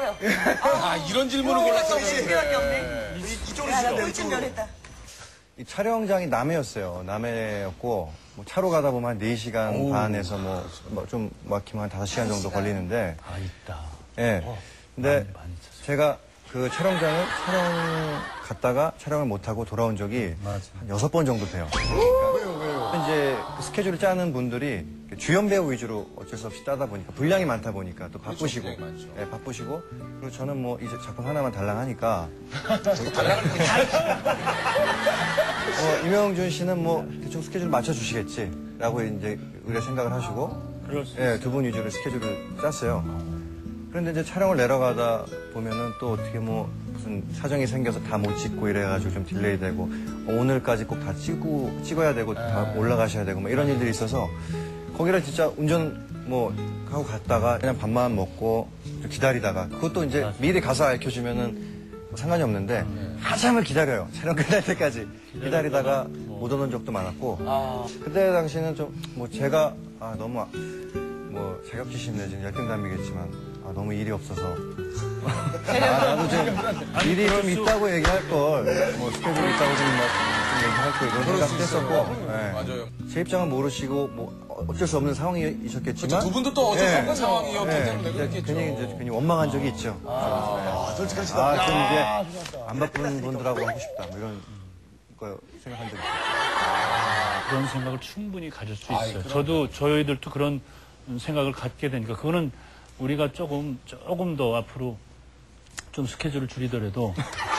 했어요. 이런 질문을 골랐어요. 준비밖에 없네. 이쪽으로 야, 나 주시면 꿀찜 열했다. 이 촬영장이 남해였어요. 남해였고, 뭐 차로 가다 보면 한 4시간 반에서 좀 막히면 한 5시간 정도 걸리는데. 아, 있다. 예. 근데 많이 있었어요. 제가 그 촬영 갔다가 촬영을 못하고 돌아온 적이 한 6번 정도 돼요. 그러니까 이제 그 스케줄을 짜는 분들이 주연 배우 위주로 어쩔 수 없이 따다 보니까 분량이 많다 보니까 또 바쁘시고. 분량이 많죠. 예, 바쁘시고. 그리고 저는 뭐 이제 작품 하나만 달랑하니까. 임영준 씨는 뭐 대충 스케줄 맞춰주시겠지라고 이제 우리가 생각을 하시고. 예, 두 분 위주로 스케줄을 짰어요. 그런데 이제 촬영을 내려가다 보면은 또 어떻게 뭐 무슨 사정이 생겨서 다 못 찍고 이래가지고 좀 딜레이 되고 오늘까지 꼭 다 찍어야 되고 다 올라가셔야 되고 뭐 이런 일들이 있어서 거기를 진짜 운전 뭐 하고 갔다가 그냥 밥만 먹고 좀 기다리다가 그것도 이제 미리 가서 알려주면은 상관이 없는데 한참을 기다려요. 촬영 끝날 때까지 기다리다가 못 오는 적도 많았고 그때 당시는 좀 뭐 제가 너무 뭐 자격지심 내지는 열등감이겠지만 너무 일이 없어서 나도 좀 일이 좀 있다고 얘기할 걸 뭐 스케줄이 있다고 좀 얘기할 걸 이런 생각도 했었고 네. 맞아요. 제 입장은 모르시고 뭐 어쩔 수 없는 상황이셨겠지만 두 분도 또 어쩔 수 없는 상황이었기 때문에 그랬겠죠. 괜히 원망한 적이 있죠. 솔직하시다. 좀 이제 안 바쁜 분들하고 하고 싶다 뭐 이런 거 생각한 적이 있어요. 그런 생각을 충분히 가질 수 있어요. 저희들도 그런 생각을 갖게 되니까 그거는 우리가 조금 더 앞으로 좀 스케줄을 줄이더라도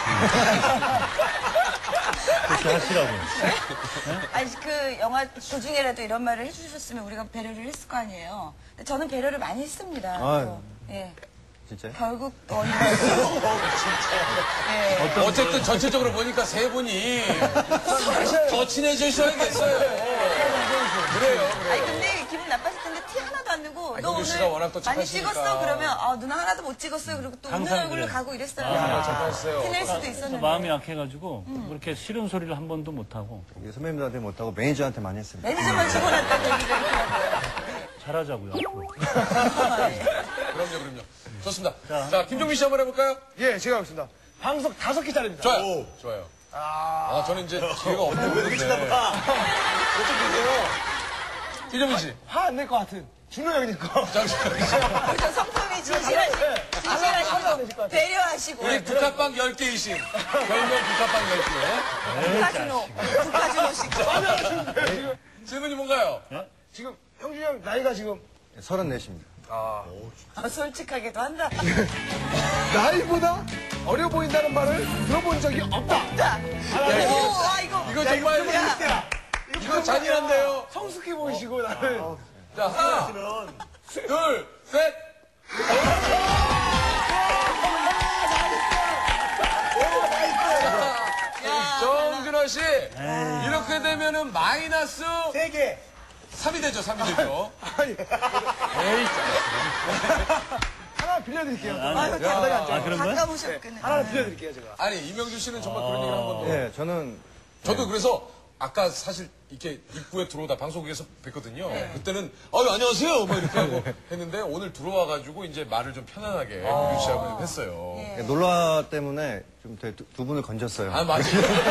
그렇게 하시라고요. 네? 아니, 그 영화 도중에라도 이런 말을 해주셨으면 우리가 배려를 했을 거 아니에요. 근데 저는 배려를 많이 했습니다. 예. 진짜요? 결국 예. 어쨌든 전체적으로 보니까 세 분이 더 친해지셔야겠어요. 그래요. 아니 근데 기분 나빴을 텐데 티 하나도 안 내고 너 형규 씨가 워낙 오늘 또 많이 착하시니까. 찍었어? 그러면 누나 하나도 못 찍었어요. 그리고 또 웃는 얼굴로 그래. 가고 이랬어요. 착하셨어요. 티낼 수도 있었는데. 마음이 약해가지고 그렇게 싫은 소리를 한 번도 못하고 선배님들한테 못하고 매니저한테 많이 했습니다. 매니저만 집어넣었다고 얘기를 하더라고요. 잘하자고요. 앞으로. 그럼요. 좋습니다. 자, 김종민 씨 한번 해볼까요? 예, 제가 하겠습니다. 방송 5개짜리입니다. 좋아요. 좋아요. 저는 이제 기회가 없는 분인데. 어쩌세요? 김종민 씨. 화 안 낼 것 같은 준호 형님 거. 그래서 성품이 진실하시고 배려하시고 우리 북한빵 10개이신. 별명 북한빵 10개. 북하준호 씨. 질문이 뭔가요? 지금 형준이 형 나이가 지금 34입니다. 솔직하게도 한다. 나이보다 어려 보인다는 말을 들어본 적이 없다. 이거 정말 이거 잔인한데요. 성숙해 보이시고 나를. 자, 하나, 둘, 셋. 정준호 씨, 이렇게 되면은 마이너스 3개. 3이 되죠, 3이 되죠. 하나 빌려드릴게요. 그런 거야? 가까우셨겠네. 하나 빌려드릴게요, 제가. 아니, 이명준 씨는 정말 그런 얘기를 한 번도. 네, 저도 그래서 아까 사실 이렇게 입구에 들어오다 방송국에서 뵀거든요. 그때는 안녕하세요 뭐 이렇게 하고 했는데 오늘 들어와가지고 이제 말을 좀 편안하게 이명준 씨하고 했어요. 놀라 때문에 좀 두 분을 건졌어요. 맞아요.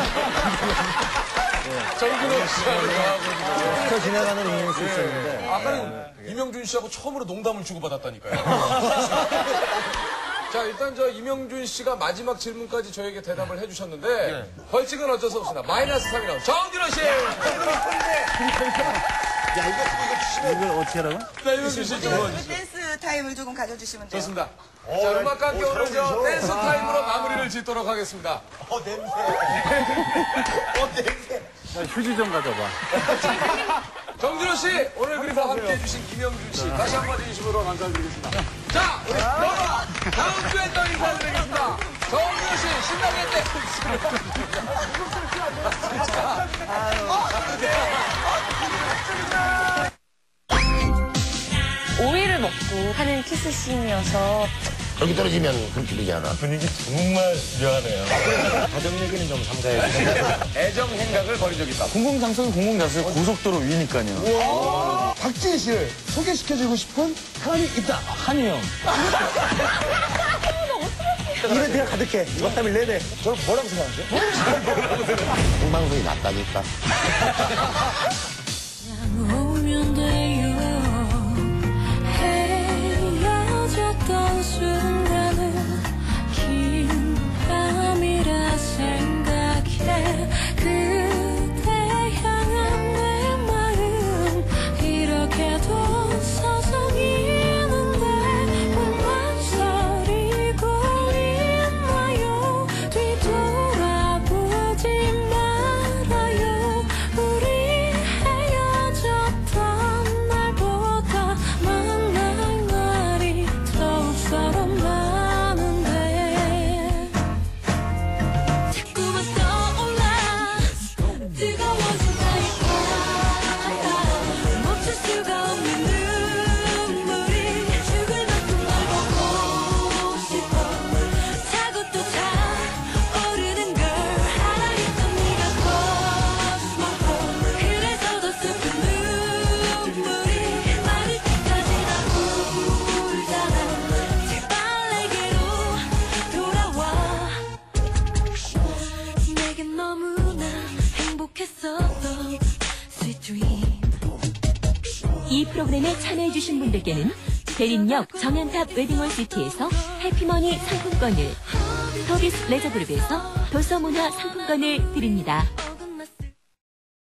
정준호 씨하고 저하고 스쳐 지나가는 인연일 수 있었는데 아까는 이명준 씨하고 처음으로 농담을 주고받았다니까요. 자, 일단 이명준 씨가 마지막 질문까지 저에게 대답을 해주셨는데 벌칙은 어쩔 수 없습니다. 마이너스 3이 나온 정준호 씨! 이걸 어떻게 하라고? 자, 이명준 씨 좀. 댄스 타임을 조금 가져주시면 돼요. 좋습니다. 자, 음악과 함께 오늘 댄스 타임으로 마무리를 짓도록 하겠습니다. 냄새. 휴지 좀 가져봐. 정준호 씨, 오늘 그리고 함께 해주신 김영준 씨, 다시 한번 진심으로 감사드리겠습니다. 자, 우리 다음 주에 또 인사드리겠습니다. 정준호 씨, 신나게 오이를 먹고 하는 키스씬이어서 여기 떨어지면 그렇게 되지 않아. 분위기 정말 묘하네요. 가정 얘기는 좀 삼가해주세요. 애정 행각을 벌인 적이 있다. 공공장소는 공공장소 고속도로 위니까요. 박지희 씨를 소개시켜주고 싶은 사람이 있다. 한이 형. 이벤트가 가득해. 2박 3일 내내. 저는 뭐라고 생각하세요? 생방송이 낫다니까. 오면 돼요. 헤어졌던 순간은 긴 밤이라 생각해. 그대 향한 내 마음 이렇게도 서성이는데 왜 망설이고 있나요. 뒤돌아보지 말아요. 우리 헤어졌던 날보다 만날 날이 더욱 서로 많은데 자꾸만 떠올라 뜨거워진 나의 바람 멈출 수가 없는 눈물이 죽을 만큼 널 보고 싶어 타고 또 타오르는 걸 알아있던 네가 cosmo 그래서 더 슬픈 눈물이 마를 때까지 나 울잖아 제발 내게로 돌아와 내겐 너무나 행복했었던 sweet dream. 이 프로그램에 참여해주신 분들께는 대림역 정연탑 웨딩홀 시티에서 해피머니 상품권을, 터비스 레저그룹에서 도서문화 상품권을 드립니다.